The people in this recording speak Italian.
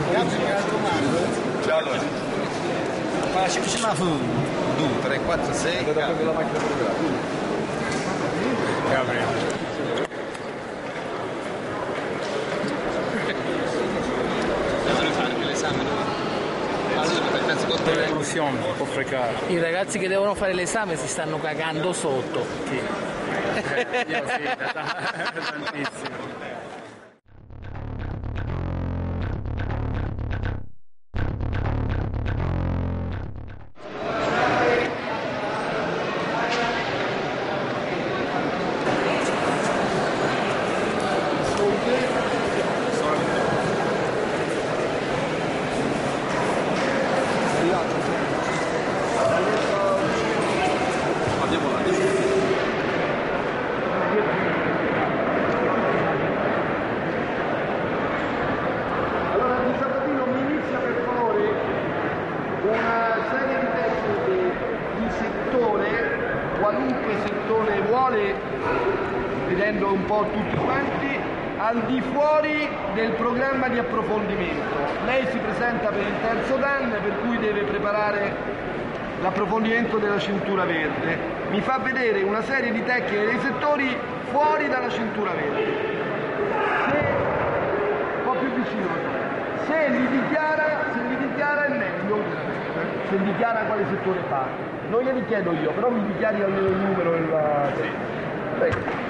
Allora, fa 2, 3, 4, 6. Vedo che la macchina fotografica. I ragazzi che devono fare l'esame si stanno cagando sotto. Sì. Io sì, tantissimo. Qualunque settore vuole, vedendo un po' tutti quanti, al di fuori del programma di approfondimento. Lei si presenta per il terzo Dan, per cui deve preparare l'approfondimento della cintura verde. Mi fa vedere una serie di tecniche dei settori fuori dalla cintura verde. Un po' più vicino. Se li dichiara è meglio, se dichiara quale settore fa. Non glieli chiedo io, però mi dichiari almeno il numero e la... Prego.